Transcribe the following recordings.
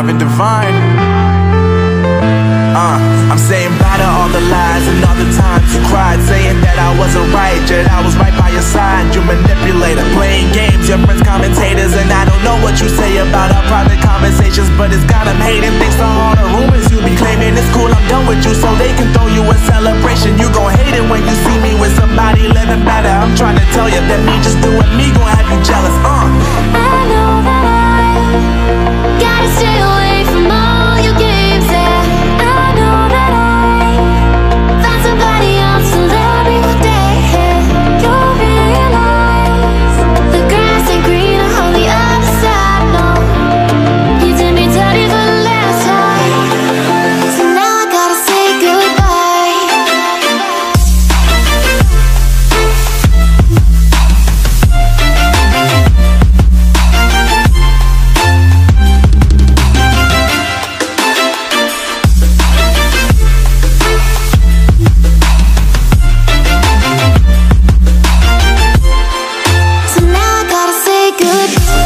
Marvin Divine. I'm saying bye to all the lies and all the times you cried, saying that I wasn't right, yet I was right by your side. You manipulator, playing games, your friends commentators, and I don't know what you say about our private conversations, but it's got them hating. Thanks to all the rumors you be claiming, it's cool, I'm done with you, so they can throw you a celebration. You gon' hate it when you see me with somebody living better. I'm trying to tell you that me just doing me gon' have you jealous. I know that I gotta stay away from all your games, yeah. I know that I found somebody else to love me one day, yeah. You'll realize the grass ain't greener on the other side, no. You did me dirty for the last time, so now I gotta say goodbye. So now I gotta say goodbye.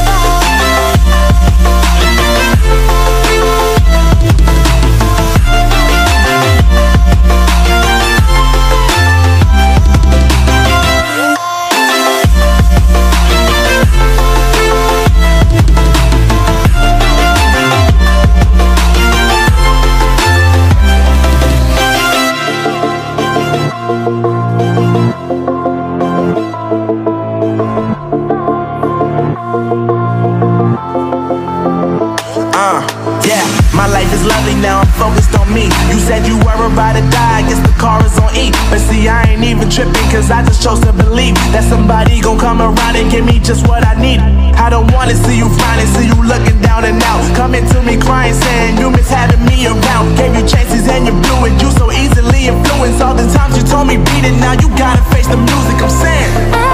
Yeah, my life is lovely now, I'm focused on me. You said you were about to die, I guess the car is on E. But see, I ain't even tripping, cause I just chose to believe that somebody gon' come around and give me just what I need. I don't wanna see you finding, see you looking down and out, coming to me crying, saying you miss having me around. Gave you chances and you blew it, you so easily influenced. All the times you told me beat it, now you gotta face the music, I'm saying